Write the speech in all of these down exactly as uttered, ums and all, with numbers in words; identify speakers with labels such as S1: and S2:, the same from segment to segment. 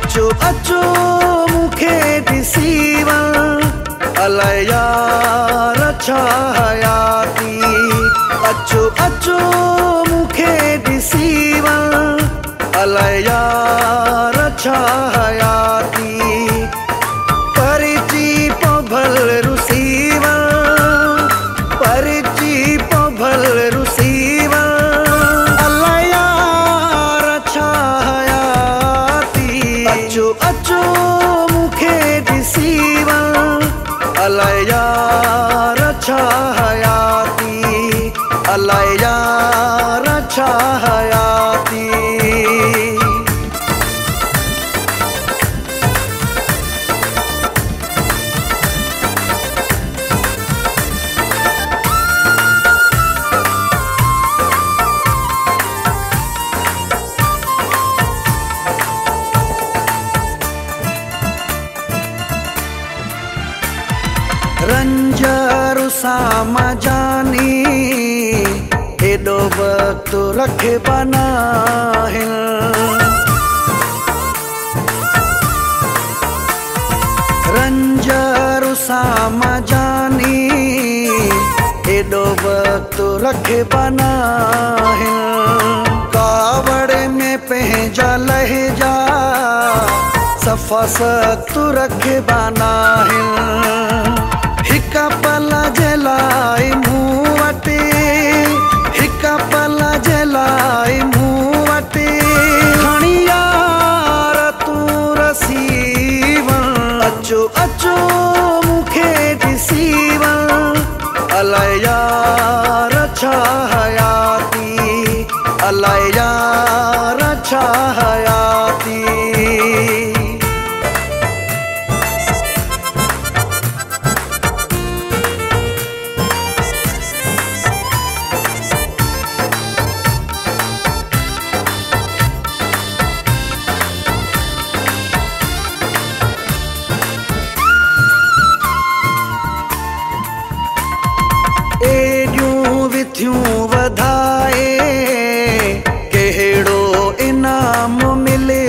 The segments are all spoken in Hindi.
S1: अचो अचो मूंखे ॾिसी वञ अलाए यार छा हयाती। अचो अचो मूंखे ॾिसी वञ अलाए यार छा हयाती। परिची पो भल रुसी वञ परिची पो भल रुसी वञ अलाए यार छा हयाती। अचो अचो मूंखे ॾिसी वञ अलाए यार छा हयाती अलाए यार छा हयाती। रंजर सामा जानी एडो वक्त रखे बना है। रंजर सामा जानी एडो वक्त रखे बना है। कावड़ में पहजा लहजा सफा सख्त रखे बना है। हिका पला जलाई मूं वटे हिका पला जलाई मूं वटे खणी यार तूं रसी वञ। अचो अचो मूंखे ॾिसी वञ अलाए यार छा हयाती अलाए यार छा हयाती। विथियूं वधाए कहिड़ो इनाम मिले।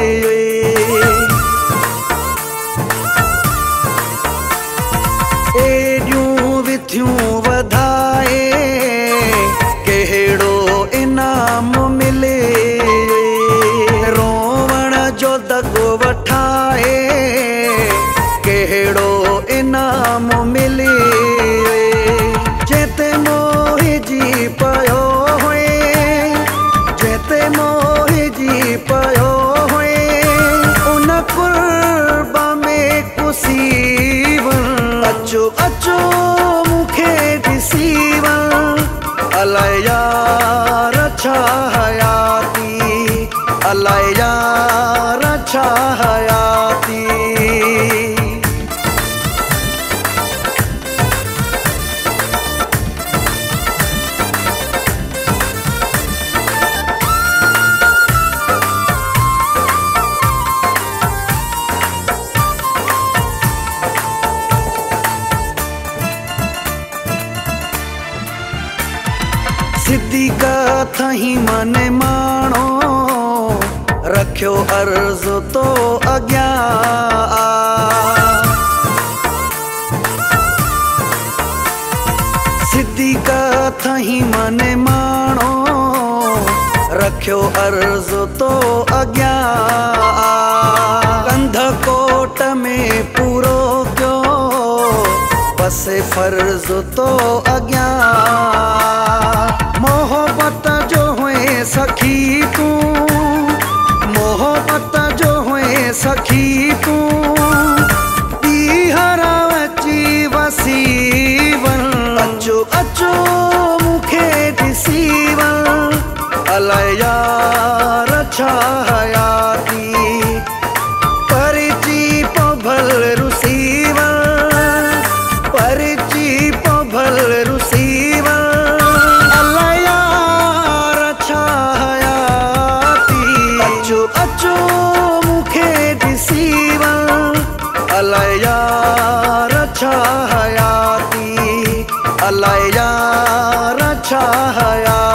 S1: एॾियूं विथियूं वधाए कहिड़ो इनाम मिले। रोवण जो दगो वठाए कहिड़ो इनाम मिले। जेते मोहिजी पयो हुए जेते मोहिजी पयो हुए उन कुर्बा में कुसी वञ। अचो अचो मूंखे ॾिसी वञ अलाए यार छा हयाती अलाए यार छा हयाती। सिद्धी कथई मन माणो रखियो अर्ज़ तो अॻियां। सिद्धी कथई मन माणो रखियो अर्ज़ तो अॻियां। कंध कोट में पूरो कयो बसे फर्ज़ तो अॻियां। मोहब्बत जो हुए सखी तूं मोहब्बत जो हुए सखी तूं ॿीहर अची वसी वञ। अचो अचो मूंखे ॾिसी वञ अलाए यार छा हयाती। परिची पो भल रुसी वञ परिची पो भल रुसी वञ अचो मूंखे ॾिसी वञ अलाए यार छा हयाती अलाए यार छा हयाती।